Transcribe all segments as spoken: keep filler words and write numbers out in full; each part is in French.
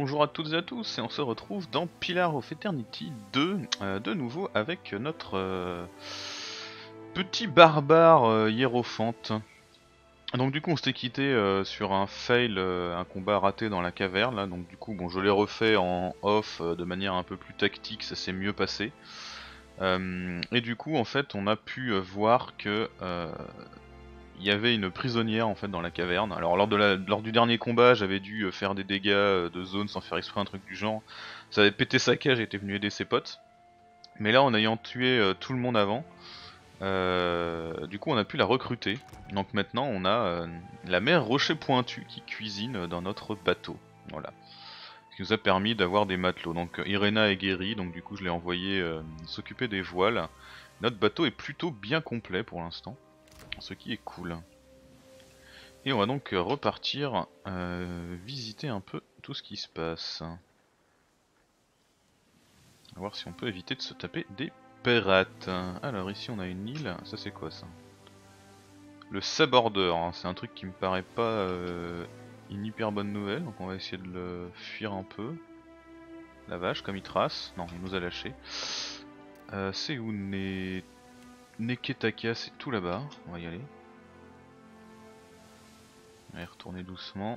Bonjour à toutes et à tous, et on se retrouve dans Pillars of Eternity deux, euh, de nouveau avec notre euh, petit barbare euh, hiérophante. Donc du coup on s'était quitté euh, sur un fail, euh, un combat raté dans la caverne là, donc du coup bon je l'ai refait en off euh, de manière un peu plus tactique, ça s'est mieux passé. Euh, et du coup en fait on a pu euh, voir que euh, il y avait une prisonnière en fait dans la caverne. Alors lors, de la, lors du dernier combat j'avais dû euh, faire des dégâts euh, de zone sans faire exprès, un truc du genre. Ça avait pété sa cage, j'étais venu aider ses potes. Mais là en ayant tué euh, tout le monde avant, euh, du coup on a pu la recruter. Donc maintenant on a euh, la mère Rocher Pointu qui cuisine dans notre bateau. Voilà. Ce qui nous a permis d'avoir des matelots. Donc euh, Irena est guérie, donc du coup je l'ai envoyé euh, s'occuper des voiles. Notre bateau est plutôt bien complet pour l'instant, ce qui est cool. Et on va donc repartir euh, visiter un peu tout ce qui se passe. On va voir si on peut éviter de se taper des pirates. Alors ici on a une île, ça c'est quoi ça? Le sabordeur, hein. C'est un truc qui me paraît pas euh, une hyper bonne nouvelle, donc on va essayer de le fuir un peu. La vache, comme il trace. Non, il nous a lâché. Euh, c'est où ne... Neketaka, c'est tout là-bas, on va y aller. On va y retourner doucement.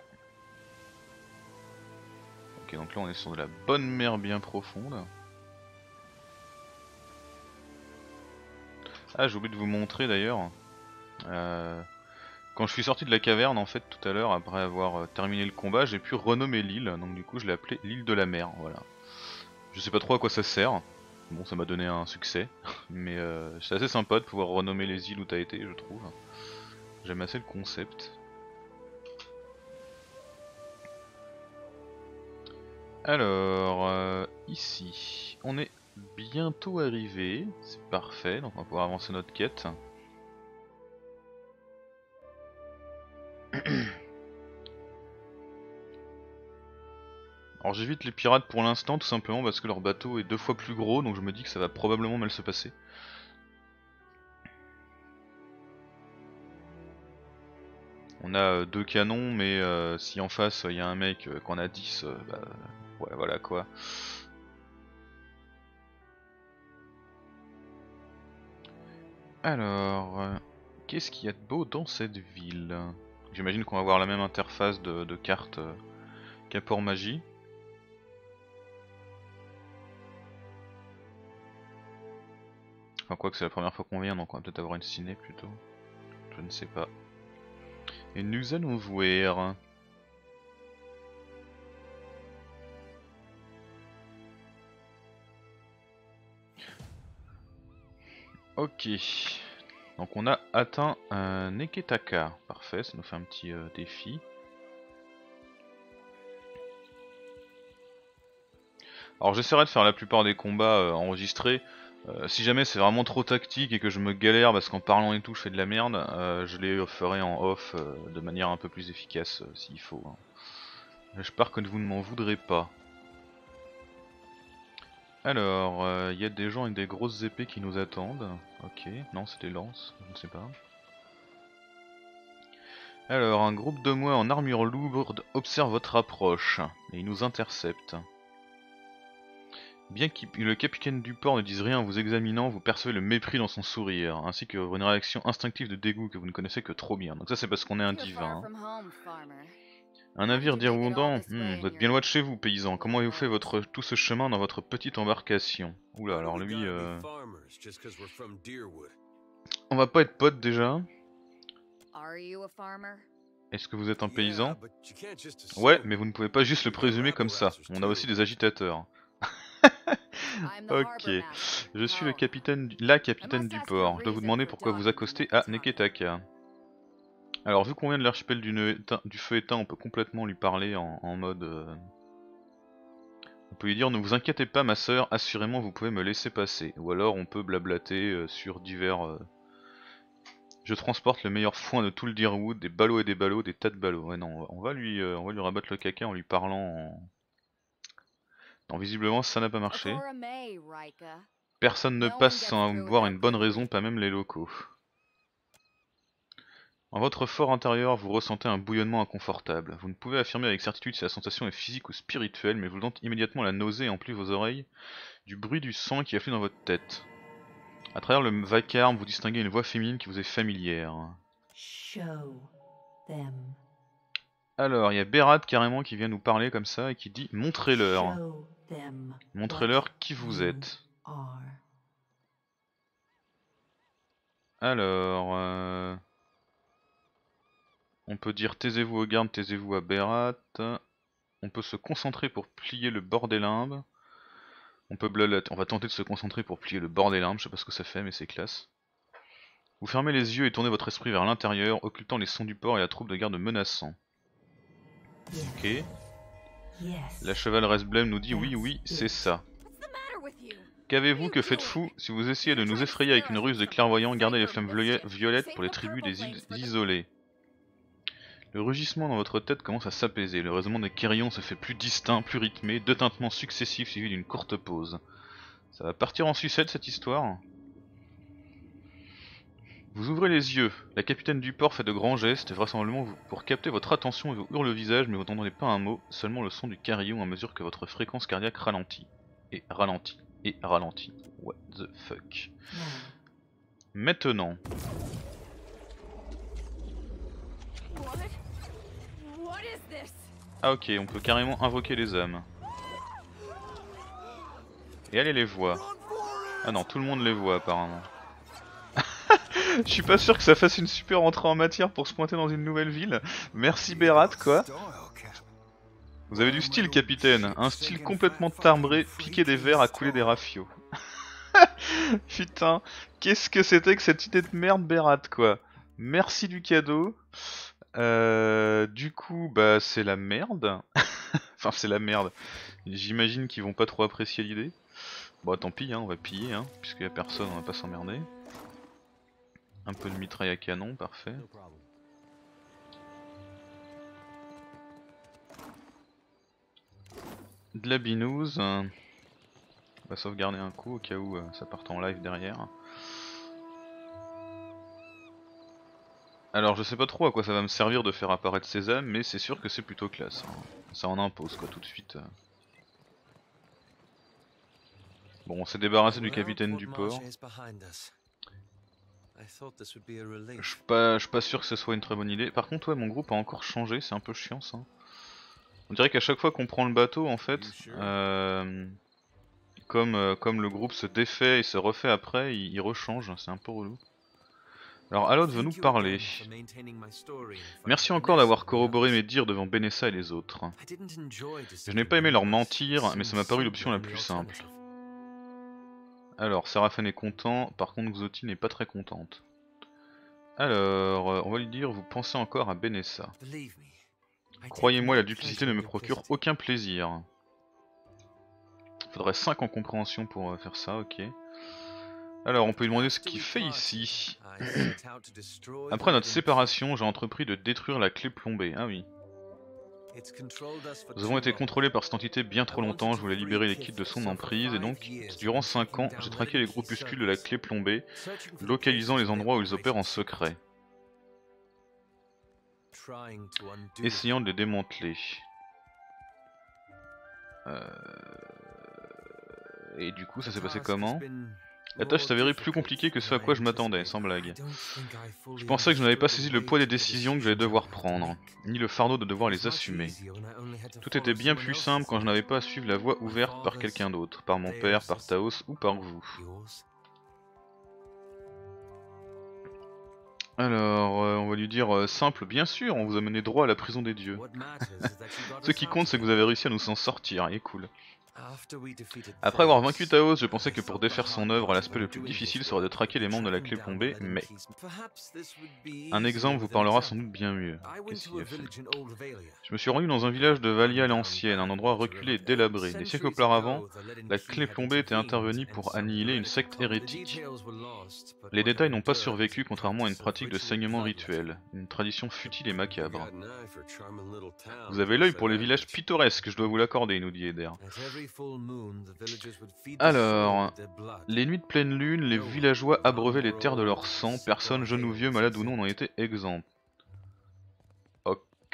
Ok, donc là on est sur de la bonne mer bien profonde. Ah, j'ai oublié de vous montrer d'ailleurs. Euh, quand je suis sorti de la caverne en fait tout à l'heure, après avoir euh, terminé le combat, j'ai pu renommer l'île. Donc du coup je l'ai appelée l'île de la mer. Voilà. Je sais pas trop à quoi ça sert. Bon, ça m'a donné un succès. Mais euh, c'est assez sympa de pouvoir renommer les îles où t'as été, je trouve. J'aime assez le concept. Alors, euh, ici, on est bientôt arrivé. C'est parfait, donc on va pouvoir avancer notre quête. Alors j'évite les pirates pour l'instant tout simplement parce que leur bateau est deux fois plus gros, donc je me dis que ça va probablement mal se passer. On a euh, deux canons, mais euh, si en face il y a un mec euh, qu'on a dix, euh, bah ouais voilà quoi. Alors, euh, qu'est-ce qu'il y a de beau dans cette ville? J'imagine qu'on va avoir la même interface de, de carte euh, qu'à Port-Magie. Enfin quoi que c'est la première fois qu'on vient, donc on va peut-être avoir une ciné plutôt. Je ne sais pas. Et nous allons voir. Ok. Donc on a atteint un Neketaka. Parfait, ça nous fait un petit euh, défi. Alors j'essaierai de faire la plupart des combats euh, enregistrés. Euh, si jamais c'est vraiment trop tactique et que je me galère parce qu'en parlant et tout je fais de la merde, euh, je les ferai en off euh, de manière un peu plus efficace euh, s'il faut. Hein. J'espère que vous ne m'en voudrez pas. Alors, il euh, y a des gens avec des grosses épées qui nous attendent. Ok, non c'est des lances, je ne sais pas. Alors, un groupe de mois en armure lourde observe votre approche et il nous intercepte. Bien que le capitaine du port ne dise rien en vous examinant, vous percevez le mépris dans son sourire, ainsi que une réaction instinctive de dégoût que vous ne connaissez que trop bien. Donc ça c'est parce qu'on est un divin. Hein. Un navire d'Irwondan, hmm, vous êtes bien loin de chez vous, paysan. Comment avez-vous fait votre, tout ce chemin dans votre petite embarcation? Oula, alors lui... Euh... On va pas être potes déjà. Est-ce que vous êtes un paysan? Ouais, mais vous ne pouvez pas juste le présumer comme ça. On a aussi des agitateurs. Ok, je suis le capitaine, du... la capitaine du port. Je dois vous demander pourquoi vous accostez à Neketaka. Alors vu qu'on vient de l'archipel du, ne... du feu éteint, on peut complètement lui parler en, en mode... Euh... On peut lui dire ne vous inquiétez pas ma sœur, assurément vous pouvez me laisser passer. Ou alors on peut blablater euh, sur divers... Euh... Je transporte le meilleur foin de tout le Dyrwood, des ballots et des ballots, des tas de ballots. Ouais non, on va lui, euh, on va lui rabattre le caca en lui parlant en... Non, visiblement ça n'a pas marché. Personne ne passe sans avoir une bonne raison, pas même les locaux. En votre fort intérieur, vous ressentez un bouillonnement inconfortable. Vous ne pouvez affirmer avec certitude si la sensation est physique ou spirituelle, mais vous sentez immédiatement la nausée emplit vos oreilles du bruit du sang qui afflue dans votre tête. À travers le vacarme, vous distinguez une voix féminine qui vous est familière. Show them. Alors, il y a Berat carrément qui vient nous parler comme ça et qui dit « Montrez-leur ». Show them Montrez-leur qui vous you êtes. are. Alors... Euh... On peut dire taisez-vous aux gardes, taisez-vous à Berat. On peut se concentrer pour plier le bord des limbes. On peut blaloter. On va tenter de se concentrer pour plier le bord des limbes, je sais pas ce que ça fait mais c'est classe. Vous fermez les yeux et tournez votre esprit vers l'intérieur, occultant les sons du port et la troupe de garde menaçants. Ok. La chevaleresse Blême nous dit oui, oui, c'est ça. Qu'avez-vous, que faites-vous? Si vous essayez de nous effrayer avec une ruse de clairvoyant, gardez les flammes violettes pour les tribus des îles isolées. Le rugissement dans votre tête commence à s'apaiser, le raisonnement des Quérillons se fait plus distinct, plus rythmé, deux tintements successifs suivis d'une courte pause. Ça va partir en sucette cette histoire. Vous ouvrez les yeux, la capitaine du port fait de grands gestes, vraisemblablement pour capter votre attention et vous hurle le visage, mais vous n'entendez pas un mot, seulement le son du carillon à mesure que votre fréquence cardiaque ralentit. Et ralentit. Et ralentit. What the fuck. Maintenant. Ah ok, on peut carrément invoquer les âmes. Et elle les voit. Ah non, tout le monde les voit apparemment. Je suis pas sûr que ça fasse une super entrée en matière pour se pointer dans une nouvelle ville. Merci Berat quoi. Vous avez du style capitaine, un style complètement timbré, piqué des verres à couler des rafios. Putain, qu'est-ce que c'était que cette idée de merde Berat quoi. Merci du cadeau. Euh, du coup, bah c'est la merde. Enfin c'est la merde. J'imagine qu'ils vont pas trop apprécier l'idée. Bon tant pis, hein, on va piller, hein, puisqu'il y a personne, on va pas s'emmerder. Un peu de mitraille à canon, parfait. De la binouse. On va sauvegarder un coup au cas où ça parte en live derrière. Alors je sais pas trop à quoi ça va me servir de faire apparaître ces âmes, mais c'est sûr que c'est plutôt classe. Hein. Ça en impose quoi tout de suite. Bon, on s'est débarrassé du capitaine du port. Je suis pas, je suis pas sûr que ce soit une très bonne idée. Par contre ouais, mon groupe a encore changé, c'est un peu chiant ça. On dirait qu'à chaque fois qu'on prend le bateau en fait, euh, comme, euh, comme le groupe se défait et se refait après, il, il rechange, c'est un peu relou. Alors Alod veut nous parler. Merci encore d'avoir corroboré mes dires devant Benessa et les autres. Je n'ai pas aimé leur mentir, mais ça m'a paru l'option la plus simple. Alors, Séraphin est content, par contre Xoti n'est pas très contente. Alors, on va lui dire, vous pensez encore à Benessa. Croyez-moi, la duplicité ne me procure aucun plaisir. Faudrait cinq en compréhension pour faire ça, ok. Alors, on peut lui demander ce qu'il fait ici. Après notre séparation, j'ai entrepris de détruire la clé plombée, ah oui. Nous avons été contrôlés par cette entité bien trop longtemps, je voulais libérer les kits de son emprise, et donc, durant cinq ans, j'ai traqué les groupuscules de la clé plombée, localisant les endroits où ils opèrent en secret. Essayant de les démanteler. Euh... Et du coup, ça s'est passé comment? La tâche s'avérait plus compliquée que ce à quoi je m'attendais, sans blague. Je pensais que je n'avais pas saisi le poids des décisions que j'allais devoir prendre, ni le fardeau de devoir les assumer. Tout était bien plus simple quand je n'avais pas à suivre la voie ouverte par quelqu'un d'autre, par mon père, par Taos ou par vous. Alors, euh, on va lui dire euh, simple, bien sûr, on vous a mené droit à la prison des dieux. Ce qui compte, c'est que vous avez réussi à nous en sortir, et cool. Après avoir vaincu Taos, je pensais que pour défaire son œuvre, l'aspect le plus difficile serait de traquer les membres de la clé plombée, mais... Un exemple vous parlera sans doute bien mieux. Qu'est-ce qu'il a fait ? Je me suis rendu dans un village de Valia l'ancienne, un endroit reculé et délabré. Des siècles auparavant, la clé plombée était intervenue pour annihiler une secte hérétique. Les détails n'ont pas survécu contrairement à une pratique de saignement rituel, une tradition futile et macabre. Vous avez l'œil pour les villages pittoresques, je dois vous l'accorder, nous dit Eder. Alors, les nuits de pleine lune, les villageois abreuvaient les terres de leur sang, personne, genou vieux, malade ou non, n'en était exempt.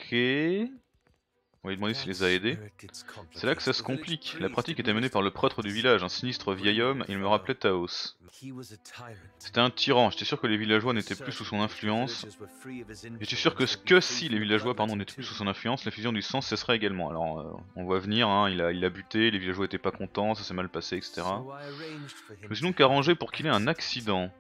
On va lui demander s'il les a aidés. C'est là que ça se complique. La pratique était menée par le prêtre du village, un sinistre vieil homme, et il me rappelait Taos. C'était un tyran, j'étais sûr que les villageois n'étaient plus sous son influence. J'étais sûr que, que si les villageois pardon, n'étaient plus sous son influence, la fusion du sang cesserait également. Alors euh, on voit venir, hein, il, a, il a buté, les villageois étaient pas contents, ça s'est mal passé, et cetera. Je me suis donc arrangé pour qu'il ait un accident.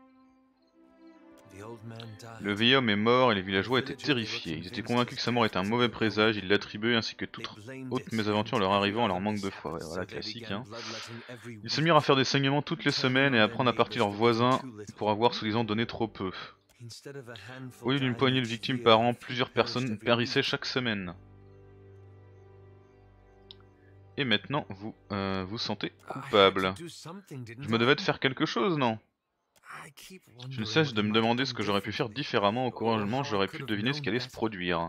Le vieil homme est mort et les villageois étaient terrifiés. Ils étaient convaincus que sa mort était un mauvais présage, ils l'attribuaient ainsi que toute autre mésaventure leur arrivant à leur manque de foi. Ouais, voilà, classique. Hein. Ils se mirent à faire des saignements toutes les semaines et à prendre à partie leurs voisins pour avoir soi-disant donné trop peu. Au lieu d'une poignée de victimes par an, plusieurs personnes périssaient chaque semaine. Et maintenant, vous euh, vous sentez coupable. Je me devais de faire quelque chose, non ? Je ne cesse de me demander ce que j'aurais pu faire différemment, au couragement j'aurais pu deviner ce qui allait se produire.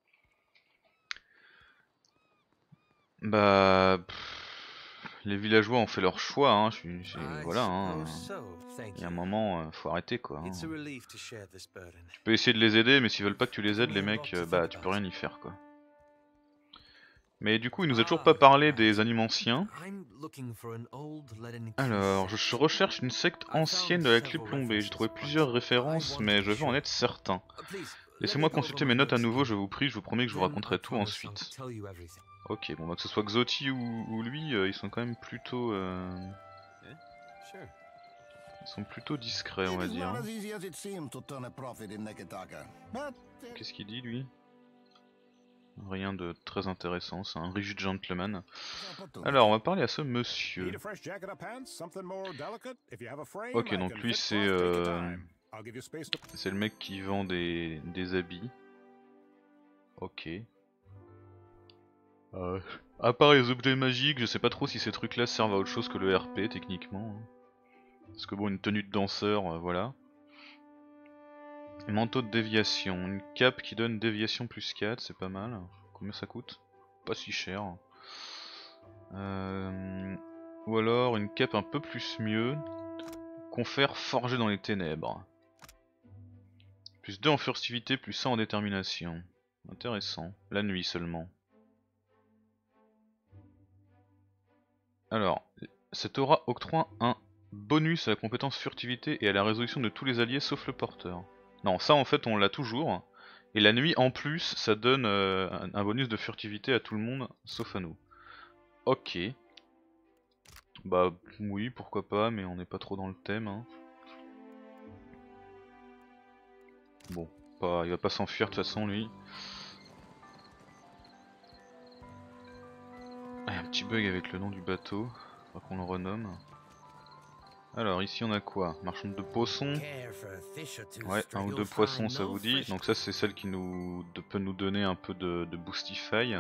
Bah... Pff, les villageois ont fait leur choix, hein, je, je, voilà, hein. Il y a un moment, euh, faut arrêter quoi. Hein. Tu peux essayer de les aider, mais s'ils veulent pas que tu les aides, les mecs, euh, bah tu peux rien y faire quoi. Mais du coup, il nous a toujours pas parlé des animes anciens. Alors, je recherche une secte ancienne de la clé plombée. J'ai trouvé plusieurs références, mais je veux en être certain. Laissez-moi consulter mes notes à nouveau, je vous prie, je vous promets que je vous raconterai tout ensuite. Ok, bon bah que ce soit Xoti ou, ou lui, euh, ils sont quand même plutôt... Euh... Ils sont plutôt discrets, on va dire. Qu'est-ce qu'il dit, lui ? Rien de très intéressant, c'est un rigide gentleman. Alors, on va parler à ce monsieur. Ok, donc lui c'est euh, c'est le mec qui vend des, des habits. Ok. Euh, à part les objets magiques, je sais pas trop si ces trucs là servent à autre chose que le R P techniquement. Parce que bon, une tenue de danseur, euh, voilà. Manteau de déviation, une cape qui donne déviation plus quatre, c'est pas mal. Combien ça coûte? Pas si cher. Euh... Ou alors une cape un peu plus mieux. Confère forgé dans les ténèbres. Plus deux en furtivité, plus un en détermination. Intéressant. La nuit seulement. Alors, cette aura octroie un bonus à la compétence furtivité et à la résolution de tous les alliés sauf le porteur. Non, ça en fait on l'a toujours. Et la nuit en plus, ça donne euh, un bonus de furtivité à tout le monde sauf à nous. Ok. Bah oui, pourquoi pas, mais on n'est pas trop dans le thème. Hein. Bon, pas, il va pas s'enfuir de toute façon lui. Ah, un petit bug avec le nom du bateau, faudra qu'on le renomme. Alors ici on a quoi? Marchande de poissons. Ouais, un ou deux poissons ça vous dit. Donc ça c'est celle qui nous de, peut nous donner un peu de, de boostify.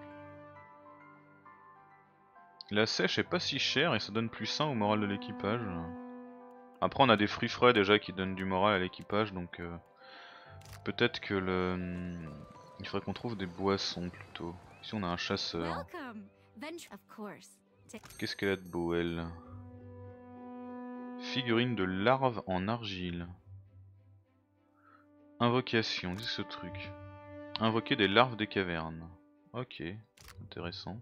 La sèche est pas si chère et ça donne plus un au moral de l'équipage. Après on a des fruits frais déjà qui donnent du moral à l'équipage donc euh, peut-être que le... Il faudrait qu'on trouve des boissons plutôt. Ici on a un chasseur. Qu'est-ce qu'elle a de beau elle? Figurine de larve en argile. Invocation, qu'est-ce que ce truc? Invoquer des larves des cavernes. Ok, intéressant.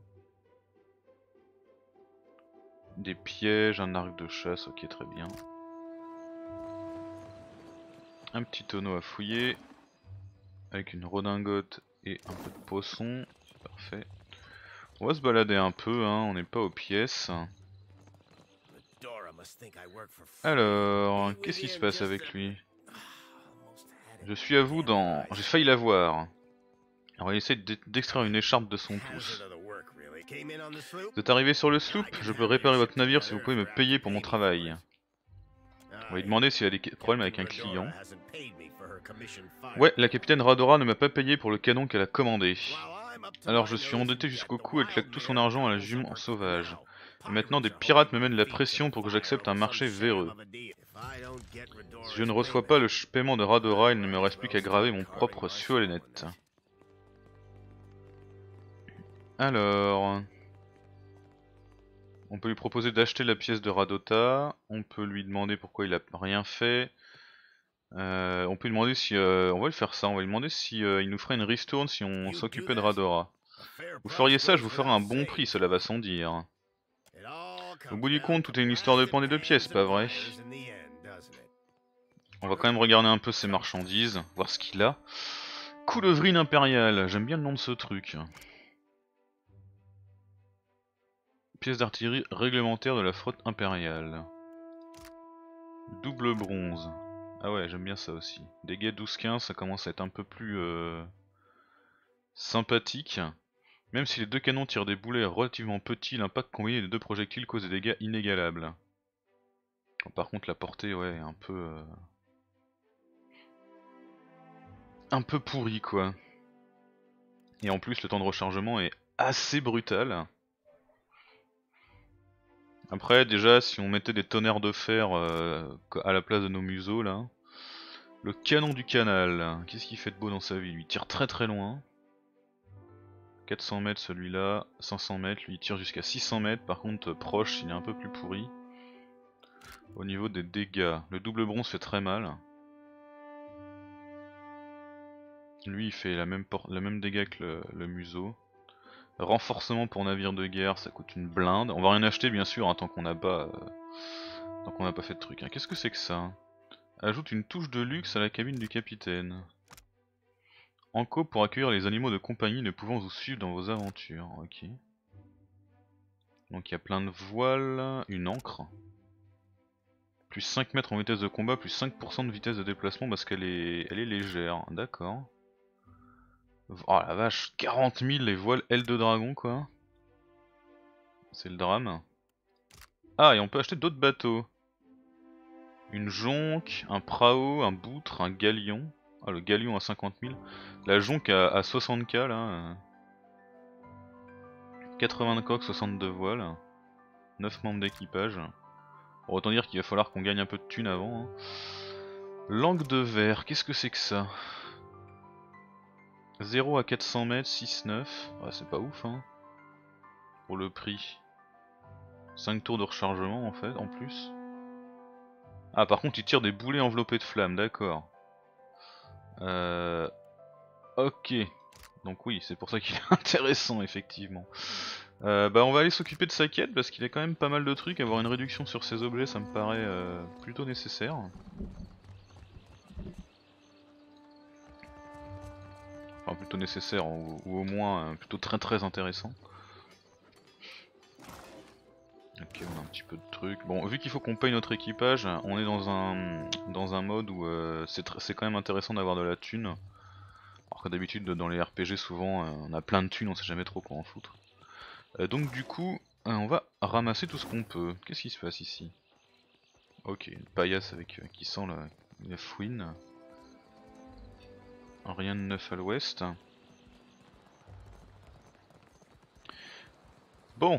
Des pièges, un arc de chasse, ok très bien. Un petit tonneau à fouiller. Avec une redingote et un peu de poisson. Parfait. On va se balader un peu, hein, on n'est pas aux pièces. Alors, qu'est-ce qui se passe avec lui? Je suis à vous dans... J'ai failli l'avoir. Alors il essaie d'extraire une écharpe de son pouce. Vous êtes arrivé sur le sloop? Je peux réparer votre navire si vous pouvez me payer pour mon travail. On va lui demander s'il a des problèmes avec un client. Ouais, la capitaine Radora ne m'a pas payé pour le canon qu'elle a commandé. Alors je suis endetté jusqu'au cou et claque tout son argent à la jument sauvage. Et maintenant des pirates me mènent la pression pour que j'accepte un marché véreux. Si je ne reçois pas le paiement de Radora, il ne me reste plus qu'à graver mon propre suolénette. Alors... On peut lui proposer d'acheter la pièce de Radota, on peut lui demander pourquoi il a rien fait. Euh, on peut lui demander si... Euh, on va lui faire ça, on va lui demander si euh, il nous ferait une ristourne si on s'occupait de Radora. Vous feriez ça, je vous ferai un bon prix, cela va sans dire. Au bout du compte, tout est une histoire de pain et de pièces, pas vrai? On va quand même regarder un peu ses marchandises, voir ce qu'il a. Coulevrine impériale, j'aime bien le nom de ce truc. Pièce d'artillerie réglementaire de la flotte impériale. Double bronze. Ah ouais, j'aime bien ça aussi. Dégâts douze quinze, ça commence à être un peu plus euh, sympathique. Même si les deux canons tirent des boulets relativement petits, l'impact combiné des deux projectiles cause des dégâts inégalables. Par contre la portée, ouais, un peu... Euh... un peu pourri quoi. Et en plus le temps de rechargement est assez brutal. Après déjà si on mettait des tonnerres de fer euh, à la place de nos museaux là. Le canon du canal, qu'est-ce qu'il fait de beau dans sa vie? Lui il tire très très loin. quatre cents mètres celui-là, cinq cents mètres, lui il tire jusqu'à six cents mètres, par contre proche il est un peu plus pourri. Au niveau des dégâts, le double bronze fait très mal. Lui il fait la même, la même dégâts que le, le museau. Renforcement pour navire de guerre, ça coûte une blinde. On va rien acheter bien sûr hein, tant qu'on n'a pas, euh, tant qu'on n'a pas fait de truc. Hein. Qu'est-ce que c'est que ça? Ajoute une touche de luxe à la cabine du capitaine. Anko pour accueillir les animaux de compagnie ne pouvant vous suivre dans vos aventures. Ok. Donc il y a plein de voiles, une ancre. Plus cinq mètres en vitesse de combat, plus cinq pour cent de vitesse de déplacement parce qu'elle est, elle est légère. D'accord. Oh la vache, quarante mille les voiles aile de dragon quoi. C'est le drame. Ah et on peut acheter d'autres bateaux. Une jonque, un prao, un boutre, un galion. Ah le galion à cinquante mille. La jonque à, à soixante K là. quatre-vingts de coque, soixante-deux voiles. neuf membres d'équipage. Bon, autant dire qu'il va falloir qu'on gagne un peu de thunes avant. Hein. Langue de verre, qu'est-ce que c'est que ça? zéro à quatre cents mètres, six neuf. Ah, c'est pas ouf hein. Pour le prix. cinq tours de rechargement en fait, en plus. Ah par contre il tire des boulets enveloppés de flammes, d'accord. Euh... Ok. Donc oui, c'est pour ça qu'il est intéressant effectivement. Euh, bah on va aller s'occuper de sa quête parce qu'il a quand même pas mal de trucs. Avoir une réduction sur ses objets ça me paraît euh, plutôt nécessaire. Enfin plutôt nécessaire ou, ou au moins euh, plutôt très très intéressant. Ok, on a un petit peu de trucs. Bon, vu qu'il faut qu'on paye notre équipage, on est dans un dans un mode où euh, c'est quand même intéressant d'avoir de la thune. Alors que d'habitude dans les R P G souvent euh, on a plein de thunes, on sait jamais trop quoi en foutre. Euh, donc du coup, euh, on va ramasser tout ce qu'on peut. Qu'est-ce qui se passe ici? Ok, une paillasse avec euh, qui sent la, la fouine. Rien de neuf à l'ouest. Bon.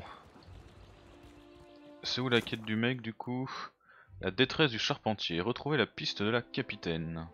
C'est où la quête du mec du coup? La détresse du charpentier. Retrouver la piste de la capitaine.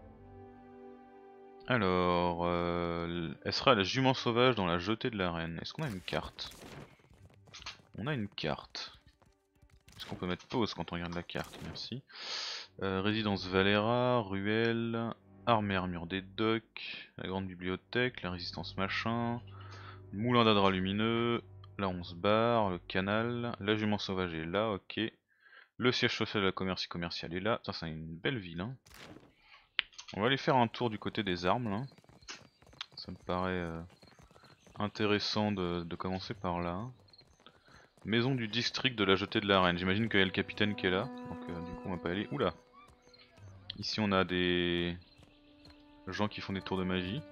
Alors, euh, elle sera la jument sauvage dans la jetée de la reine. Est-ce qu'on a une carte? On a une carte. Est-ce qu'on peut mettre pause quand on regarde la carte? Merci. Euh, résidence Valera, ruelle, armée armure des docks, la grande bibliothèque, la résistance machin, moulin d'adra lumineux, la onze bar, le canal, la jument sauvage est là, ok. Le siège social de la commerce commerciale est là. Ça c'est une belle ville hein. On va aller faire un tour du côté des armes là. Ça me paraît euh, intéressant de, de commencer par là. Maison du district de la jetée de la reine. J'imagine qu'il y a le capitaine qui est là. Donc euh, du coup on va pas aller. Oula. Ici on a des gens qui font des tours de magie.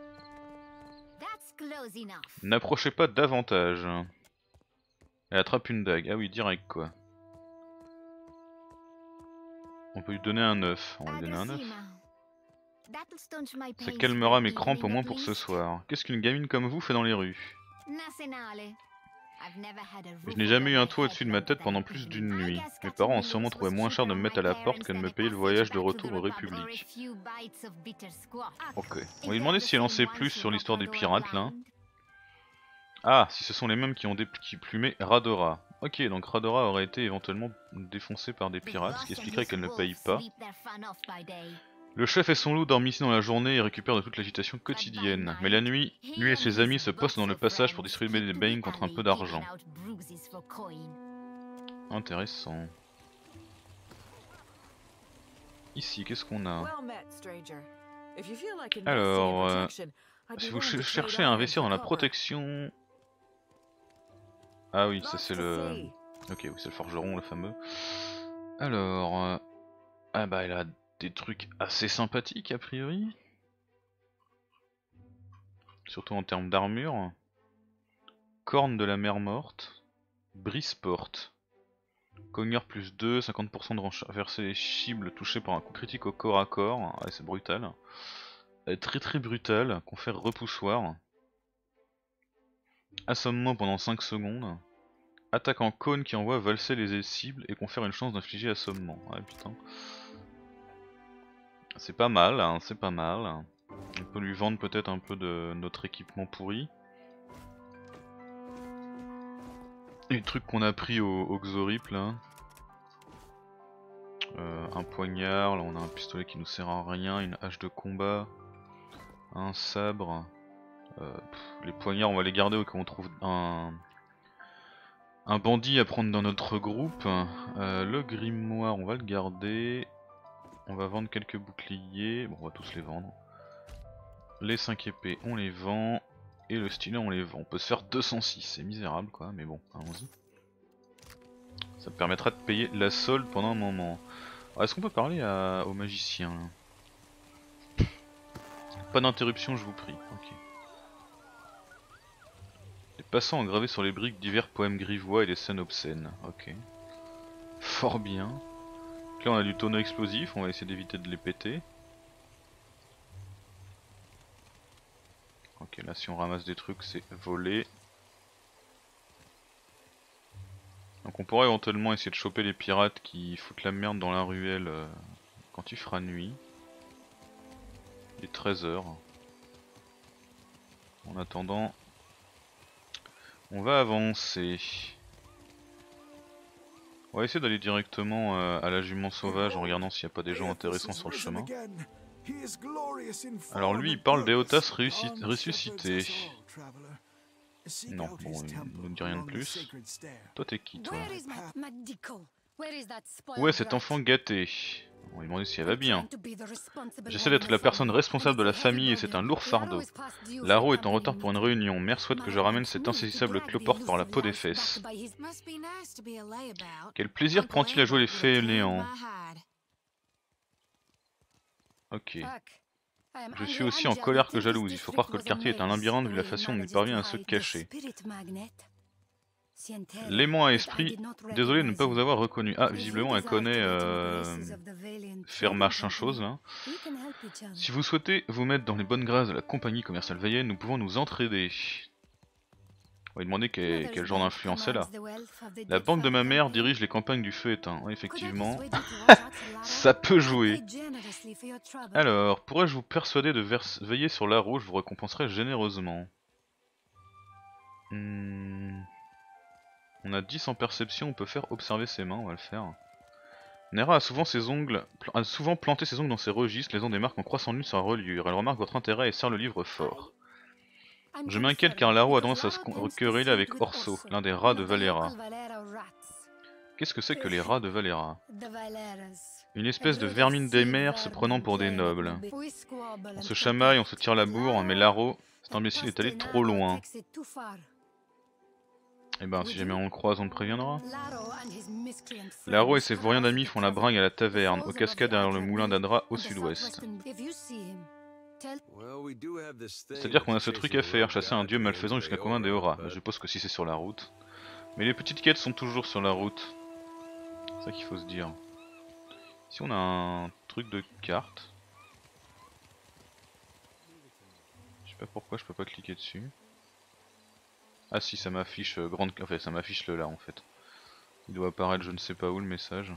N'approchez pas davantage. Elle attrape une dague. Ah oui, direct quoi. On peut lui donner un œuf. On va lui donner un œuf. Ça calmera mes crampes au moins pour ce soir. Qu'est-ce qu'une gamine comme vous fait dans les rues? Je n'ai jamais eu un toit au-dessus de ma tête pendant plus d'une nuit. Mes parents ont sûrement trouvé moins cher de me mettre à la porte que de me payer le voyage de retour aux Républiques. Ok. On va lui demander si elle en sait plus sur l'histoire des pirates là. Ah, si ce sont les mêmes qui ont déplumé Radora. Ok, donc Radora aurait été éventuellement défoncée par des pirates, ce qui expliquerait qu'elle ne paye pas. Le chef et son loup dorment ici dans la journée et récupèrent de toute l'agitation quotidienne. Mais la nuit, lui et ses amis se postent dans le passage pour distribuer des bains contre un peu d'argent. Intéressant. Ici, qu'est-ce qu'on a? Alors, euh, si vous ch cherchez à investir dans la protection... Ah oui, ça c'est le... Ok, oui, c'est le forgeron, le fameux. Alors... Euh... Ah bah, il a des trucs assez sympathiques, a priori. Surtout en termes d'armure. Corne de la mer morte. Brise-porte. Cogneur plus deux, cinquante pour cent de renverser les cibles touchées par un coup critique au corps à corps. Ouais, c'est brutal. Euh, très très brutal. Confère repoussoir. Assommement pendant cinq secondes. Attaque en cône qui envoie valser les cibles et confère une chance d'infliger assommement. Ouais putain. C'est pas mal, hein, c'est pas mal. On peut lui vendre peut-être un peu de notre équipement pourri. Les trucs qu'on a pris au, au Xorip là. Euh, un poignard, là on a un pistolet qui nous sert à rien, une hache de combat, un sabre. Euh, pff, les poignards on va les garder au cas où on trouve un, un bandit à prendre dans notre groupe. Euh, le grimoire on va le garder. On va vendre quelques boucliers, bon on va tous les vendre. Les cinq épées on les vend. Et le stylet on les vend. On peut se faire deux cent six, c'est misérable quoi, mais bon, allons-y. Ça me permettra de payer la solde pendant un moment. Est-ce qu'on peut parler à... au magicien là? Pas d'interruption je vous prie, ok. Les passants ont gravé sur les briques divers poèmes grivois et des scènes obscènes, ok. Fort bien. Donc là on a du tonneau explosif, on va essayer d'éviter de les péter. Ok, là si on ramasse des trucs c'est volé. Donc on pourrait éventuellement essayer de choper les pirates qui foutent la merde dans la ruelle euh, quand il fera nuit. Il est treize heures. En attendant, on va avancer. On va essayer d'aller directement euh, à la jument sauvage en regardant s'il n'y a pas des gens intéressants sur le chemin. Alors lui il parle d'Éotas ressuscité. Non, bon, il ne nous dit rien de plus. Toi t'es qui toi? Où est cet enfant gâté? On va lui demander si elle va bien. J'essaie d'être la personne responsable de la famille et c'est un lourd fardeau. Laro est en retard pour une réunion. Mère souhaite que je ramène cette insaisissable cloporte par la peau des fesses. Quel plaisir prend-il à jouer les fainéants? Ok. Je suis aussi en colère que jalouse. Il faut croire que le quartier est un labyrinthe vu la façon dont il parvient à se cacher. L'aimant à esprit, désolé de ne pas vous avoir reconnu. Ah, visiblement elle connaît euh, faire machin chose là. Si vous souhaitez vous mettre dans les bonnes grâces de la compagnie commerciale Veyenne, nous pouvons nous entraider. On va lui demander quel, quel genre d'influence elle a. La banque de ma mère dirige les campagnes du feu éteint. Ouais, effectivement, ça peut jouer. Alors, pourrais-je vous persuader de veiller sur Laro? Je vous récompenserai généreusement. Hmm... On a dix en perception, on peut faire observer ses mains, on va le faire. Nera a souvent ses ongles, a souvent planté ses ongles dans ses registres, laissant des marques en croissant de lune sur la reliure. Elle remarque votre intérêt et serre le livre fort. Je m'inquiète car Laro a tendance à se quereller avec Orso, l'un des rats de Valera. Qu'est-ce que c'est que les rats de Valera? Une espèce de vermine des mers se prenant pour des nobles. On se chamaille, on se tire la bourre, mais Laro, cet imbécile est allé trop loin. Et ben si jamais on le croise on le préviendra. Laro et ses vauriens d'amis font la bringue à la taverne, aux cascades derrière le moulin d'Adra au sud-ouest. C'est-à-dire qu'on a ce truc à faire, chasser un dieu malfaisant jusqu'à convaincre des auras. Je suppose que si c'est sur la route. Mais les petites quêtes sont toujours sur la route. C'est ça qu'il faut se dire. Ici on a un truc de carte. Je sais pas pourquoi je peux pas cliquer dessus. Ah si, ça m'affiche euh, grande, enfin ça m'affiche le là en fait. Il doit apparaître je ne sais pas où le message.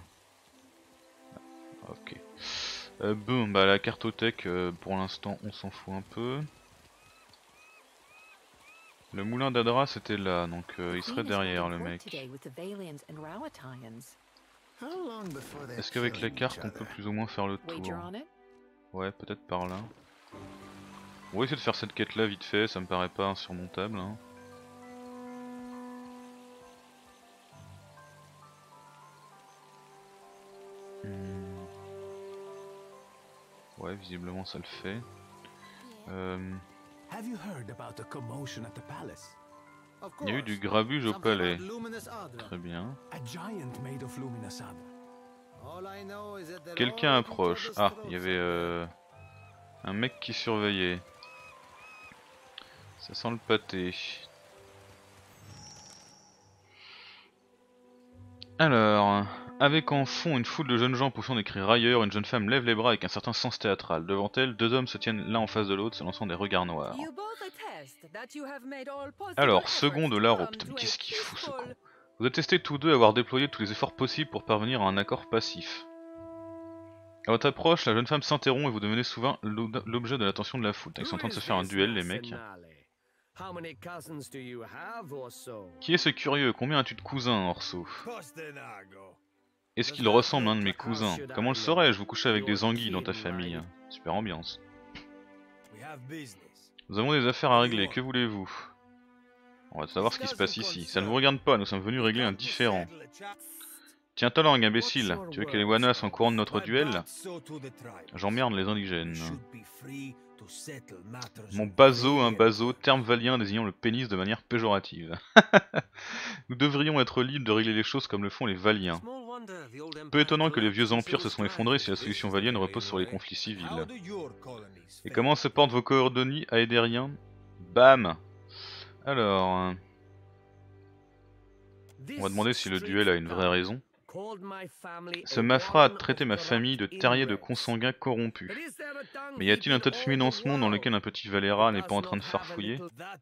Ok. Euh, bon, bah la cartothèque euh, pour l'instant on s'en fout un peu. Le moulin d'Adra c'était là, donc euh, il serait derrière le mec. Est-ce qu'avec la carte on peut plus ou moins faire le tour? Ouais, peut-être par là. On va essayer de faire cette quête là vite fait, ça me paraît pas insurmontable. Hein. Hmm. Ouais, visiblement ça le fait. Euh... Il y a eu du grabuge au palais. Très bien. Quelqu'un approche. Ah, il y avait euh, un mec qui surveillait. Ça sent le pâté. Alors, avec en fond une foule de jeunes gens poussant des cris railleurs, une jeune femme lève les bras avec un certain sens théâtral. Devant elle, deux hommes se tiennent l'un en face de l'autre, se lançant des regards noirs. Alors, second de Laro, putain, mais qu'est-ce qu'il fout ce con? Vous attestez tous deux avoir déployé tous les efforts possibles pour parvenir à un accord passif. À votre approche, la jeune femme s'interrompt et vous devenez souvent l'objet de l'attention de la foule. Ils sont en train de se faire un duel, les mecs. Qui est ce curieux? Combien as-tu de cousins, Orso? Est-ce qu'il ressemble à un de mes cousins? Comment le saurais-je? Vous couchez avec des anguilles dans ta famille. Super ambiance. Nous avons des affaires à régler, que voulez-vous? On va savoir ce qui se passe ici. Ça ne vous regarde pas, nous sommes venus régler un différend. Tiens ta langue, imbécile. Tu veux que les Wanas en courant de notre duel? J'emmerde les indigènes. Mon bazo, un bazo, terme valien désignant le pénis de manière péjorative. Nous devrions être libres de régler les choses comme le font les valiens. Peu étonnant que les vieux empires se sont effondrés si la solution valienne repose sur les conflits civils. Et comment se portent vos coordonnées aédériens? Bam. Alors... On va demander si le duel a une vraie raison. Ce Mafra a traité ma famille de terrier de consanguins corrompus. Mais y a-t-il un tas de fumée dans ce monde dans lequel un petit Valera n'est pas en train de farfouiller?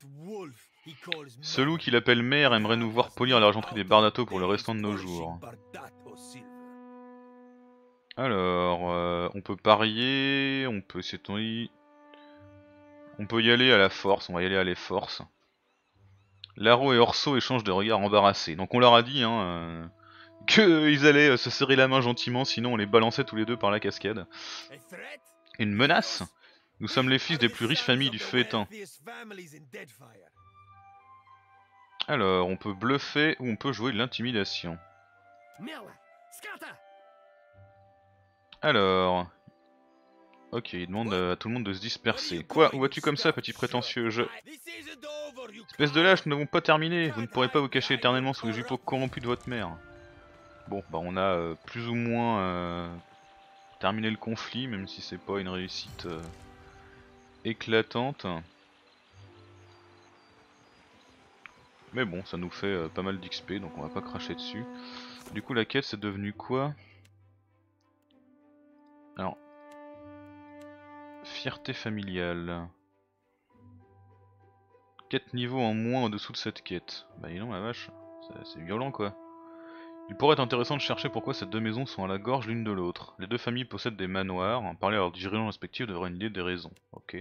Ce loup qu'il appelle mère aimerait nous voir polir l'argenterie des Bardato pour le restant de nos jours. Alors, euh, on peut parier, on peut s'étonner... On peut y aller à la force, on va y aller à les forces. Laro et Orso échangent des regards embarrassés. Donc on leur a dit, hein... Euh... qu'ils allaient se serrer la main gentiment, sinon on les balançait tous les deux par la cascade. Une menace? Nous sommes les fils des plus riches familles du feu éteint. Alors, on peut bluffer ou on peut jouer de l'intimidation. Alors... Ok, il demande à tout le monde de se disperser. Quoi? Où vas-tu comme ça, petit prétentieux? Je... Espèce de lâche, nous n'avons pas terminé. Vous ne pourrez pas vous cacher éternellement sous les jupons corrompus de votre mère. Bon, bah on a euh, plus ou moins euh, terminé le conflit, même si c'est pas une réussite euh, éclatante. Mais bon, ça nous fait euh, pas mal d'X P, donc on va pas cracher dessus. Du coup, la quête, c'est devenu quoi? Alors... Fierté familiale. Quête niveau en moins en dessous de cette quête. Bah non, la vache, c'est violent quoi. Il pourrait être intéressant de chercher pourquoi ces deux maisons sont à la gorge l'une de l'autre. Les deux familles possèdent des manoirs, en parler à leurs dirigeants respectifs devrait une idée des raisons. Ok.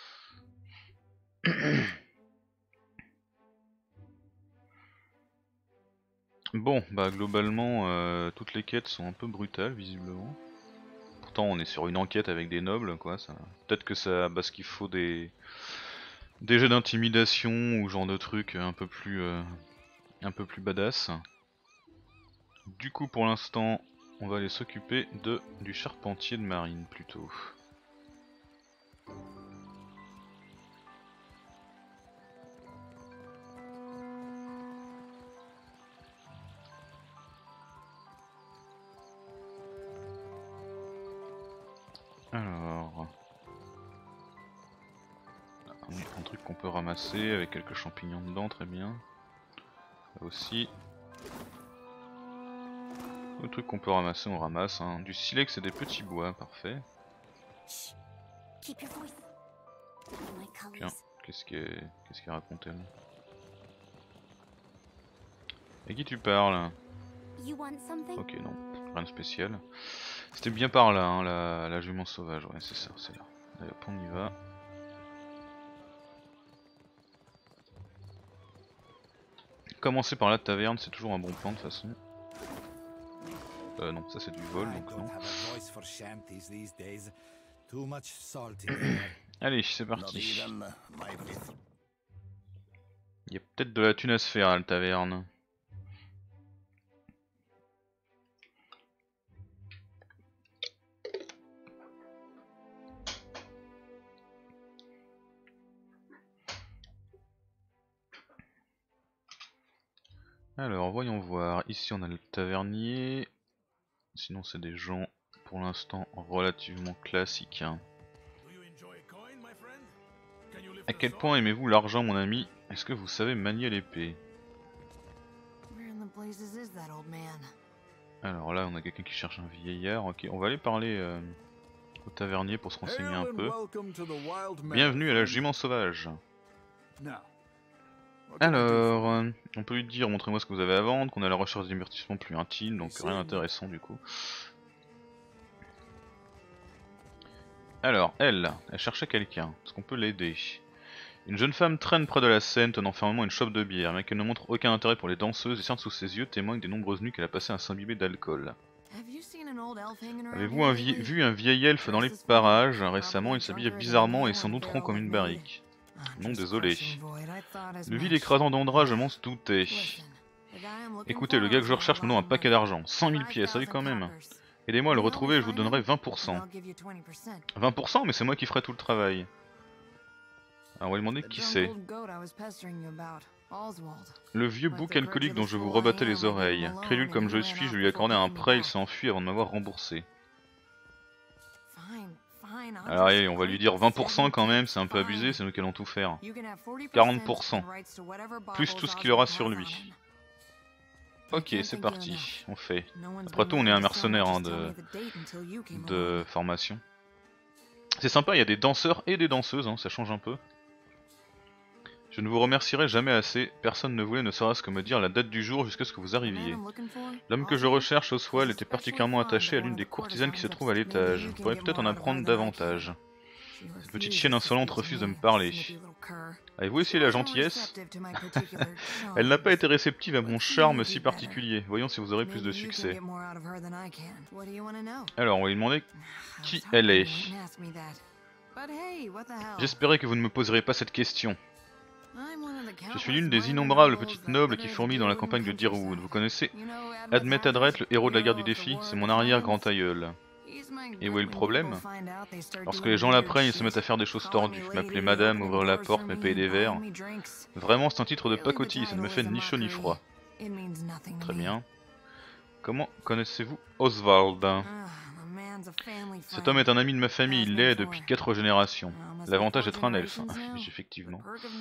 Bon, bah globalement, euh, toutes les quêtes sont un peu brutales visiblement. Pourtant on est sur une enquête avec des nobles quoi. Ça... Peut-être que ça... parce qu'il faut des... des jets d'intimidation ou genre de trucs un peu plus... Euh... un peu plus badass. Du coup pour l'instant on va aller s'occuper de du charpentier de marine plutôt. Alors... Un, un truc qu'on peut ramasser avec quelques champignons dedans, très bien. Là aussi. Le truc qu'on peut ramasser, on ramasse. Hein. Du silex et des petits bois, parfait. Tiens, qu'est-ce qu'elle qu'est-ce qu'elle raconte elle? À qui tu parles? Ok, non, rien de spécial. C'était bien par là, hein, la, la jument sauvage, ouais, c'est ça, c'est là. Allez hop, on y va. Commencer par la taverne, c'est toujours un bon plan de toute façon. Euh non, ça c'est du vol, I donc don't non. have a voice for shanties these days. Too much salt in the air. Allez, c'est Not parti. even my fifth. Il y a peut-être de la thune à se faire à la taverne. Alors, voyons voir. Ici, on a le tavernier. Sinon, c'est des gens, pour l'instant, relativement classiques. Hein. À quel point aimez-vous l'argent, mon ami? Est-ce que vous savez manier l'épée? Alors là, on a quelqu'un qui cherche un vieillard. Ok, on va aller parler euh, au tavernier pour se renseigner un peu. Bienvenue à la jument sauvage. Alors, euh, on peut lui dire, montrez-moi ce que vous avez à vendre, qu'on est à la recherche d'un divertissement plus intime, donc rien d'intéressant du coup. Alors, elle, elle cherchait quelqu'un, est-ce qu'on peut l'aider? Une jeune femme traîne près de la scène, tenant fermement une chope de bière, mais qu'elle ne montre aucun intérêt pour les danseuses et certes sous ses yeux témoigne des nombreuses nuits qu'elle a passées à s'imbiber d'alcool. Avez-vous un vie vu un vieil elfe dans les parages? Récemment, il s'habille bizarrement et sans doute rond comme une barrique. Non, désolé. Le vide écrasant d'Andra, je m'en doutais. Écoutez, le gars que je recherche me donne un paquet d'argent. cent mille pièces, oui quand même. Aidez-moi à le retrouver et je vous donnerai vingt pour cent. vingt pour cent? Mais c'est moi qui ferai tout le travail. Alors on va lui demander qui c'est. Le vieux bouc alcoolique dont je vous rebattais les oreilles. Crédule comme je suis, je lui ai accordé un prêt, il s'est enfui avant de m'avoir remboursé. Alors allez, on va lui dire vingt pour cent quand même, c'est un peu abusé, c'est nous qui allons tout faire. quarante pour cent. Plus tout ce qu'il aura sur lui. Ok, c'est parti, on fait. Après tout, on est un mercenaire hein, de... de formation. C'est sympa, il y a des danseurs et des danseuses, hein, ça change un peu. Je ne vous remercierai jamais assez, personne ne voulait ne serait-ce que me dire la date du jour jusqu'à ce que vous arriviez. L'homme que je recherche, Oswald, était particulièrement attaché à l'une des courtisanes qui se trouve à l'étage. Vous pourrez peut-être en apprendre davantage. Cette petite chienne insolente refuse de me parler. Avez-vous essayé la gentillesse? Elle n'a pas été réceptive à mon charme si particulier. Voyons si vous aurez plus de succès. Alors, on va lui demander qui elle est. J'espérais que vous ne me poserez pas cette question. Je suis l'une des innombrables petites nobles qui fourmillent dans la campagne de Deerwood. Vous connaissez Admet Adret, le héros de la guerre du défi? C'est mon arrière-grand-aïeul. Et où est le problème? Lorsque les gens l'apprennent, ils se mettent à faire des choses tordues. M'appeler madame, ouvrir la porte, me payer des verres. Vraiment, c'est un titre de pacotille, ça ne me fait ni chaud ni froid. Très bien. Comment connaissez-vous Oswald? Cet homme est un ami de ma famille, il l'est depuis quatre générations. L'avantage d'être un elfe, effectivement.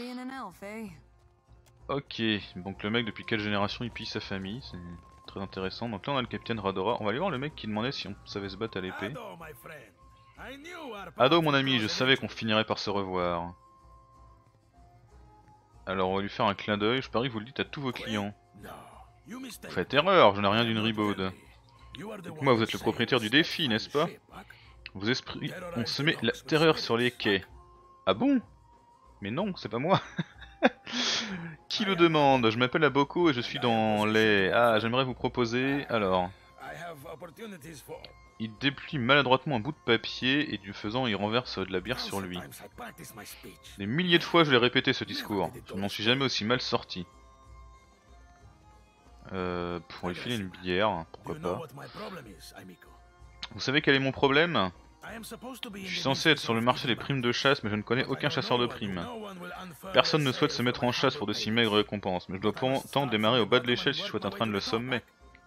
Ok, donc le mec depuis quelle génération il pille sa famille, c'est très intéressant. Donc là on a le capitaine Radora, on va aller voir le mec qui demandait si on savait se battre à l'épée. Ado mon ami, je savais qu'on finirait par se revoir. Alors on va lui faire un clin d'œil, je parie que vous le dites à tous vos clients. Vous faites erreur, je n'ai rien d'une ribaude. Moi vous êtes le propriétaire du défi, n'est-ce pas? Vos esprits ont semé la terreur sur les quais. Ah bon? Mais non, c'est pas moi. Qui le demande? Je m'appelle Aboko et je suis dans les... Ah, j'aimerais vous proposer... Alors... Il déplie maladroitement un bout de papier et du faisant il renverse de la bière sur lui. Des milliers de fois je l'ai répété ce discours. Je ne m'en suis jamais aussi mal sorti. Euh... Pour lui filer une bière, pourquoi pas. Vous savez quel est mon problème? Je suis censé être sur le marché des primes de chasse, mais je ne connais aucun chasseur de primes. Personne ne souhaite se mettre en chasse pour de si maigres récompenses, mais je dois pourtant démarrer au bas de l'échelle si je souhaite atteindre le sommet.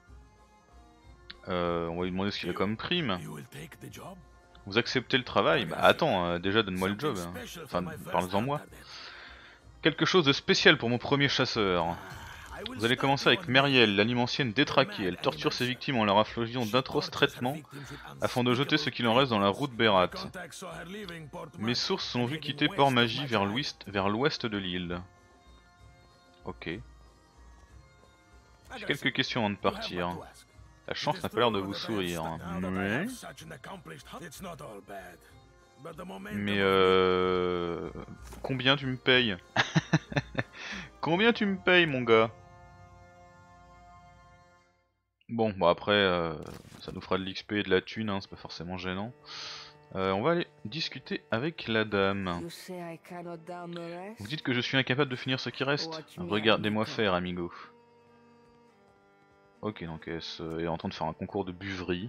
Euh, on va lui demander ce qu'il a comme prime. Vous acceptez le travail? Bah attends, euh, déjà donne-moi le job. Hein. Enfin, parle-en moi. Quelque chose de spécial pour mon premier chasseur. Vous allez commencer avec Meriel, l'anime ancienne détraquée. Elle torture ses victimes en leur infligeant d'atroces traitements afin de jeter ce qu'il en reste dans la route Berat. Mes sources sont vues quitter Port-Magie vers l'ouest de l'île. Ok. J'ai quelques questions avant de partir. La chance n'a pas l'air de vous sourire. Mais... Mais euh... Combien tu me payes? Combien tu me payes mon gars? Bon, bah après, euh, ça nous fera de l'X P et de la thune, hein, c'est pas forcément gênant. Euh, on va aller discuter avec la dame. You say I cannot down the rest? Vous dites que je suis incapable de finir ce qui reste? Watch me, Regardez-moi amigo. faire, amigo. Ok, donc elle se- est en train de faire un concours de buverie.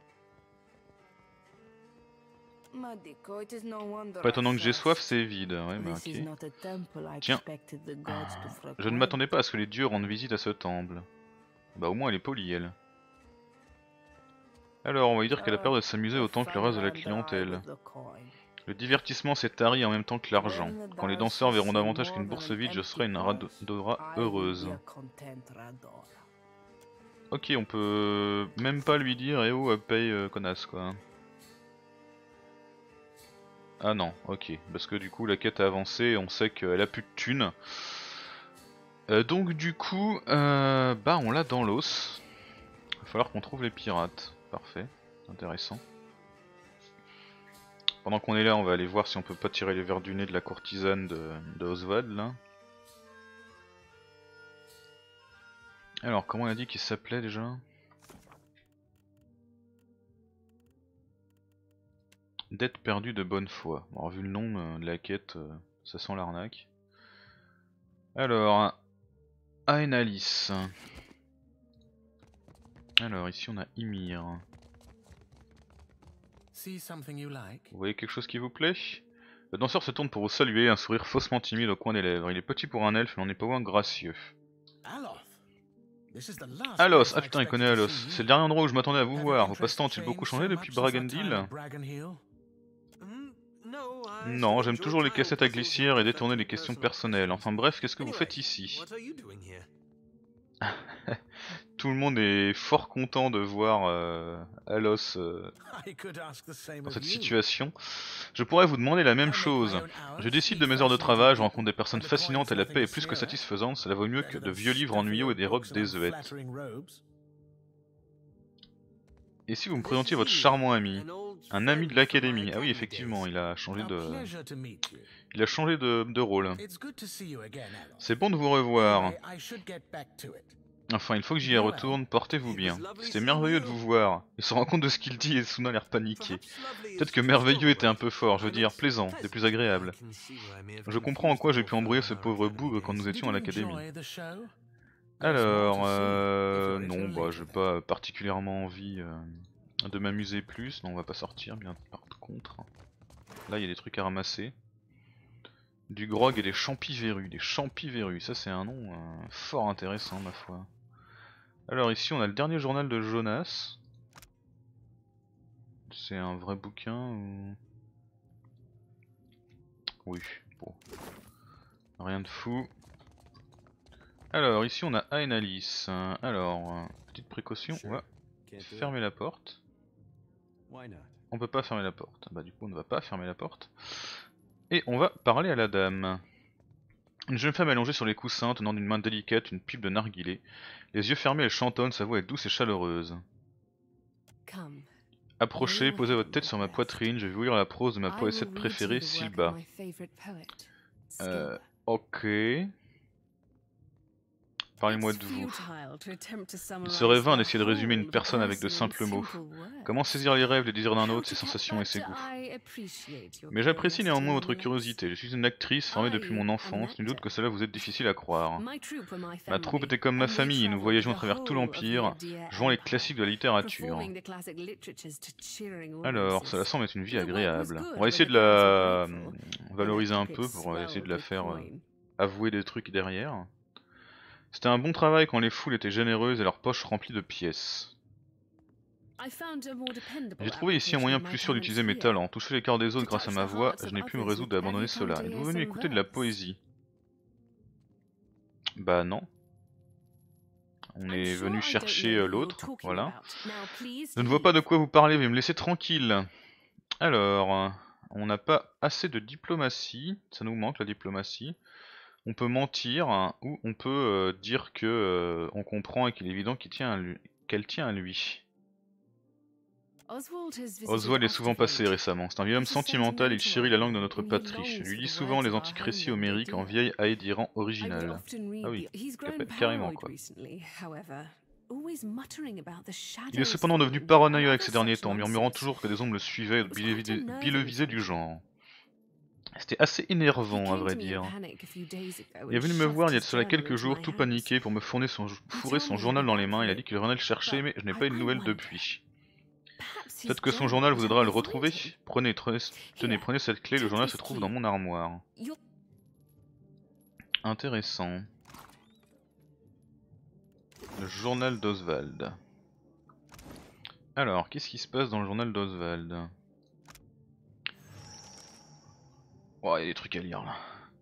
Madiko, it is no wonder Pas I étonnant que j'ai soif, thirst. c'est vide. Ouais, bah This is ok. not a temple I Tiens. expected the gods to frequent. Je ne m'attendais pas à ce que les dieux rendent visite à ce temple. Bah au moins elle est polie, elle. Alors, on va lui dire qu'elle a peur de s'amuser autant que le reste de la clientèle. Le divertissement s'est tari en même temps que l'argent. Quand les danseurs verront davantage qu'une bourse vide, je serai une Radora heureuse. Ok, on peut même pas lui dire eh oh, paye euh, connasse quoi. Ah non, ok, parce que du coup la quête a avancé et on sait qu'elle a plus de thunes. Euh, donc du coup, euh, bah on l'a dans l'os. Il va falloir qu'on trouve les pirates. Parfait, intéressant. Pendant qu'on est là, on va aller voir si on peut pas tirer les verres du nez de la courtisane de, de Oswald là. Alors, comment on a dit qu'il s'appelait déjà? Dette perdue de bonne foi. Bon, vu le nom euh, de la quête, euh, ça sent l'arnaque. Alors, Aenalis. Alors, ici on a Ymir. See something you like? Vous voyez quelque chose qui vous plaît? Le danseur se tourne pour vous saluer, un sourire faussement timide au coin des lèvres. Il est petit pour un elfe, mais n'en est pas moins gracieux. Aloth. This is the last Alos, place ah I putain, il expected connaît to Alos. see you. C'est le dernier endroit où je m'attendais à vous Have voir. your Vos interests passe-temps ont-ils beaucoup changed changé so depuis much since our time Bragendill? at Bracken Hill? Mm, no, I Non, still j'aime enjoy toujours les time cassettes à puzzles glissière and et détourner les perfecting questions personal personnelles. Enfin bref, qu'est-ce que vous Anyway, faites ici? what are you doing here? Tout le monde est fort content de voir euh, Alos euh, I could ask the same dans of cette you. situation. Je pourrais vous demander la même I'll make chose. my own hours, Je décide meet de mes heures de fascinating travail, je people, rencontre des personnes and the fascinantes et la coin's paix est nothing plus que dearer, satisfaisante, cela vaut mieux que better de than vieux livres stuffy ennuyeux et old des robes books and désuètes. unflattering robes. Et si vous me This présentiez is votre Ymir, charmant ami? an old Un ami friend de from my l'académie. Ah oui, academy effectivement, days. il a changé A de, pleasure to meet you. il a changé de, de rôle. It's good to see you again, Aloth. C'est bon de vous revoir. Anyway, I should get back to it. Enfin, il faut que j'y y retourne, portez-vous bien. C'était merveilleux de vous voir. Il se rend compte de ce qu'il dit et Suna a l'air paniqué. Peut-être que merveilleux était un peu fort, je veux dire plaisant, c'est plus agréable. Je comprends en quoi j'ai pu embrouiller ce pauvre bougre quand nous étions à Did you l'académie. enjoy the show? Alors, There's more to see euh, if you're non, into bah it j'ai later. pas particulièrement envie euh, de m'amuser plus. Non, on va pas sortir, bien par contre. Là, il y a des trucs à ramasser. Du grog et des champis verrues. Des champis verrues, ça c'est un nom euh, fort intéressant, ma foi. Alors ici, on a le dernier journal de Jonas. C'est un vrai bouquin ou... Oui, bon. Rien de fou. Alors ici on a Aenalis. Alors, euh, petite précaution, on va fermer la porte. On peut pas fermer la porte. Bah du coup on ne va pas fermer la porte. Et on va parler à la dame. Une jeune femme allongée sur les coussins, tenant d'une main délicate une pipe de narguilé. Les yeux fermés, elle chantonne, sa voix est douce et chaleureuse. Come. Approchez, posez votre tête sur ma poitrine, je vais vous lire la prose de ma I will poétesse read you préférée, the work of Silba. my favorite poet, Euh, Skilba. ok. Parlez-moi It's de vous. futile to attempt to Il summarize serait vain the d'essayer de résumer une whole of a personne avec de person in simples mots. simple words. Comment saisir les rêves, les désirs d'un How autre, to ses get sensations et ses back, goûts. I appreciate your Mais j'apprécie néanmoins votre curiosity, curiosité. Je suis une actrice formée depuis mon enfance, nul doute que cela vous est difficile à croire. My troupe were my Ma troupe family, était comme ma and we famille et nous travelled voyageons à the travers tout whole of l'Empire, the Adir jouant les Empire, classiques de la littérature. performing the classic literatures to cheering Alors, audiences. cela semble être une vie The work was agréable. good On va essayer when de the crowds la were euh, grateful, valoriser and un the peu pockets pour essayer de la swelled faire with euh, coin. avouer des trucs derrière. C'était un bon travail quand les foules étaient généreuses et leurs poches remplies de pièces. I found a more dependable J'ai trouvé ici un moyen application of plus my sûr d'utiliser mes talents talents. Toucher les cœurs des autres To grâce à touch ma the voix, hearts je of n'ai pu me others résoudre à with abandonner every cela. Êtes-vous venu spontaneous écouter de la verse. poésie? Bah non. On I'm est sure venu I don't chercher know euh, who you're l'autre, talking voilà. about. Now, please Je ne vois pas de leave. quoi vous parlez, veuillez me laisser tranquille. Alors, euh, on n'a pas assez de diplomatie, ça nous manque la diplomatie. On peut mentir, hein, ou on peut euh, dire que euh, on comprend et qu'il est évident qu'il tient à lui- qu'elle tient à lui. Oswald has visited Oswald est souvent passé Osterfield. récemment, c'est un vieil homme He's a sentimental, il chérit la langue de notre and he patrie. longs Je lui for lis the souvent words les of our antiques récits homeland homériques en Adir. vieil Aédiran I would original. often read Ah oui, the... He's grown carrément paranoid quoi. recently, however. always muttering about the shadows. Il est cependant devenu paranoïaque ces derniers temps, murmurant toujours que des ombres le suivaient et le visaient du genre. C'était assez énervant à vrai dire. Il est venu me voir il y a de cela quelques jours, tout paniqué, pour me fourner son, fourrer son journal dans les mains. Il a dit qu'il revenait le chercher, mais je n'ai pas eu de nouvelles depuis. Peut-être que son journal vous aidera à le retrouver. Prenez, tenez, prenez cette clé, le journal se trouve dans mon armoire. Intéressant. Le journal d'Oswald. Alors, qu'est-ce qui se passe dans le journal d'Oswald? Oh, il y a des trucs à lire là.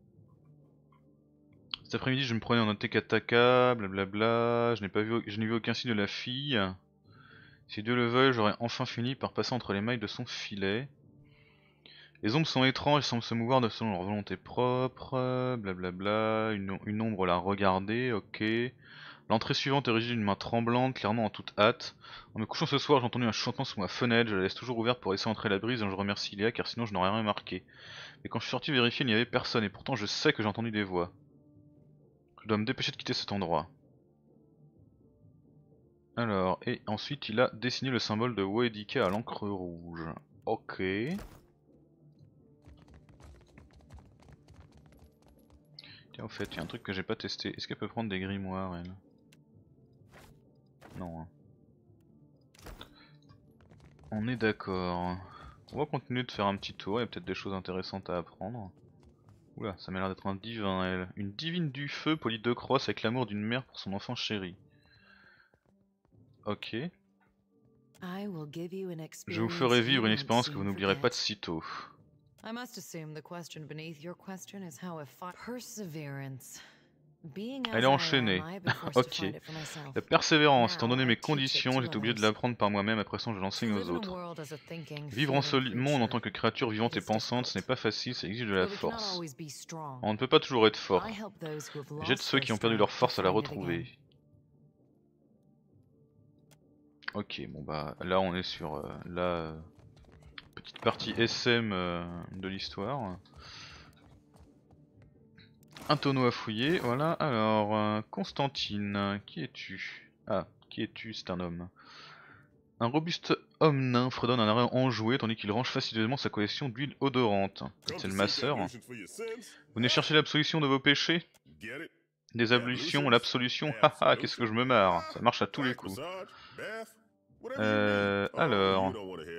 Cet après-midi, je me prenais en Otekataka, blablabla. Je n'ai pas vu, je n'ai vu aucun signe de la fille. Si Dieu le veuille, j'aurais enfin fini par passer entre les mailles de son filet. Les ombres sont étranges, elles semblent se mouvoir de selon leur volonté propre, blablabla. Une, une ombre l'a regardé, ok. L'entrée suivante est régie d'une main tremblante, clairement en toute hâte. En me couchant ce soir, j'ai entendu un chuchotement sous ma fenêtre, je la laisse toujours ouverte pour laisser entrer la brise et je remercie Léa car sinon je n'aurais rien remarqué. Mais quand je suis sorti vérifier, il n'y avait personne et pourtant je sais que j'ai entendu des voix. Je dois me dépêcher de quitter cet endroit. Alors, et ensuite il a dessiné le symbole de Woedika à l'encre rouge. Ok. Tiens, au fait, il y a un truc que j'ai pas testé. Est-ce qu'elle peut prendre des grimoires, elle? Non. Hein. On est d'accord. On va continuer de faire un petit tour, il y a peut-être des choses intéressantes à apprendre. Oula, ça m'a l'air d'être un divin, elle. Une divine du feu, polie de crosse avec l'amour d'une mère pour son enfant chéri. Ok. Je vous ferai vivre une expérience que vous n'oublierez pas de sitôt. Elle est enchaînée. Ok. La persévérance, étant donné mes conditions, j'étais obligé de l'apprendre par moi-même, après ça je l'enseigne aux autres. Vivre en ce monde en tant que créature vivante et pensante, ce n'est pas facile, ça exige de la force. On ne peut pas toujours être fort. J'aide ceux qui ont perdu leur force à la retrouver. Ok, bon bah là on est sur euh, la euh, petite partie S M euh, de l'histoire. Un tonneau à fouiller, voilà. Alors, euh, Constantine, qui es-tu? Ah, qui es-tu? C'est un homme. Un robuste homme nain fredonne un arrêt enjoué tandis qu'il range facilement sa collection d'huile odorante. C'est le masseur. Vous venez chercher l'absolution de vos péchés? Des ablutions, l'absolution, haha, qu'est-ce que je me marre. Ça marche à tous les coups. Euh, alors...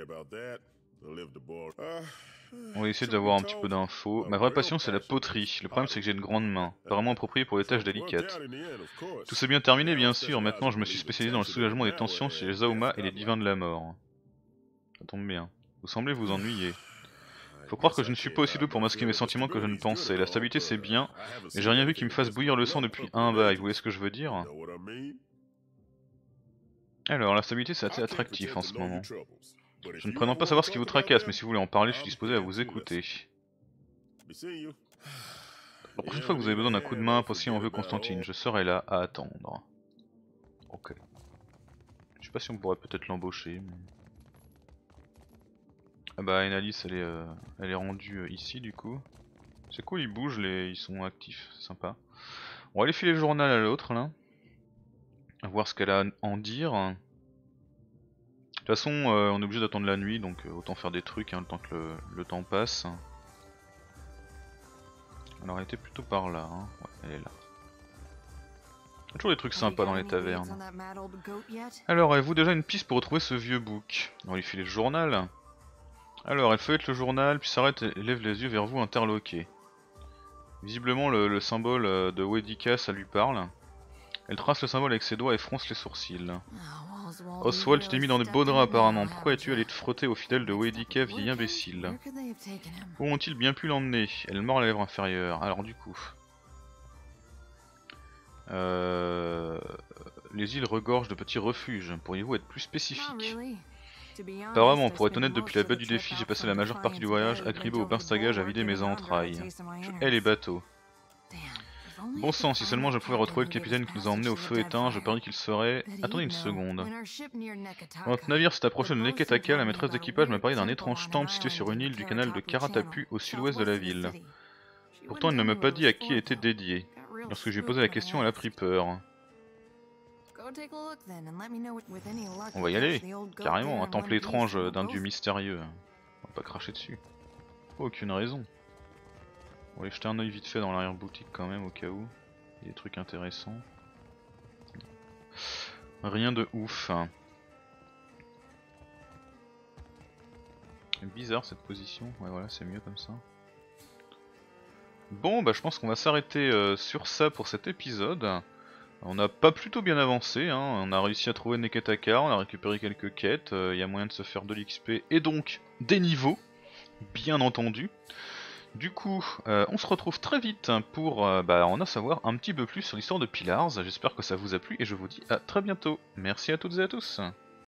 On va essayer d'avoir un petit peu d'infos. Ma vraie passion c'est la poterie. Le problème c'est que j'ai une grande main, pas vraiment appropriée pour les tâches délicates. Tout s'est bien terminé bien sûr, maintenant je me suis spécialisé dans le soulagement des tensions chez les Auma et les divins de la mort. Ça tombe bien. Vous semblez vous ennuyer. Faut croire que je ne suis pas aussi doux pour masquer mes sentiments que je ne pensais. La stabilité c'est bien, mais j'ai rien vu qui me fasse bouillir le sang depuis un bail, vous voyez ce que je veux dire? Alors la stabilité c'est assez attractif en ce moment. Je ne prétends pas savoir ce qui vous tracasse, mais si vous voulez en parler, je suis disposé à vous écouter. La prochaine fois que vous avez besoin d'un coup de main, si on veut Constantine, je serai là à attendre. Ok. Je sais pas si on pourrait peut-être l'embaucher. Mais... Ah bah Enalis elle est, euh, elle est rendue euh, ici du coup. C'est cool, ils bougent, les... ils sont actifs, c'est sympa. On va aller filer le journal à l'autre là. À voir ce qu'elle a à en dire. De toute façon, euh, on est obligé d'attendre la nuit, donc euh, autant faire des trucs hein, le temps que le, le temps passe. Alors elle était plutôt par là, hein. Ouais, elle est là. Il y a toujours des trucs sympas dans les tavernes. Alors, avez-vous déjà une piste pour retrouver ce vieux bouc? On va lui filer le journal. Alors, elle feuillette le journal, puis s'arrête et lève les yeux vers vous interloqués. Visiblement, le, le symbole de Woedika, ça lui parle. Elle trace le symbole avec ses doigts et fronce les sourcils. Oswald, tu t'es mis dans de beaux draps apparemment. Pourquoi es-tu allé te frotter aux fidèles de Woedika, vieil imbécile? Où ont-ils bien pu l'emmener? Elle mord la lèvre inférieure. Alors du coup... Euh... Les îles regorgent de petits refuges. Pourriez-vous être plus spécifique? Pas vraiment, pour être honnête, depuis la baie du défi, j'ai passé la majeure partie du voyage à criber au pince-tagage à vider mes entrailles. Je hais les bateaux. Bon sang, si seulement je pouvais retrouver le capitaine qui nous a emmenés au feu éteint, je parie qu'il serait... Attendez une seconde. Quand notre navire s'est approché de Neketaka, la maîtresse d'équipage m'a parlé d'un étrange temple situé sur une île du canal de Karatapu au sud-ouest de la ville. Pourtant elle ne m'a pas dit à qui était dédié. Lorsque je lui ai posé la question, elle a pris peur. On va y aller, carrément, un temple étrange d'un dieu mystérieux. On va pas cracher dessus. Aucune raison. On va aller jeter un oeil vite fait dans l'arrière-boutique quand même au cas où. Il y a des trucs intéressants. Rien de ouf. Bizarre cette position, ouais voilà c'est mieux comme ça. Bon bah je pense qu'on va s'arrêter euh, sur ça pour cet épisode. On n'a pas plutôt bien avancé, hein. On a réussi à trouver Neketaka, on a récupéré quelques quêtes, il euh, y a moyen de se faire de l'X P et donc des niveaux, bien entendu. Du coup, euh, on se retrouve très vite pour euh, bah, en savoir un petit peu plus sur l'histoire de Pillars. J'espère que ça vous a plu et je vous dis à très bientôt. Merci à toutes et à tous.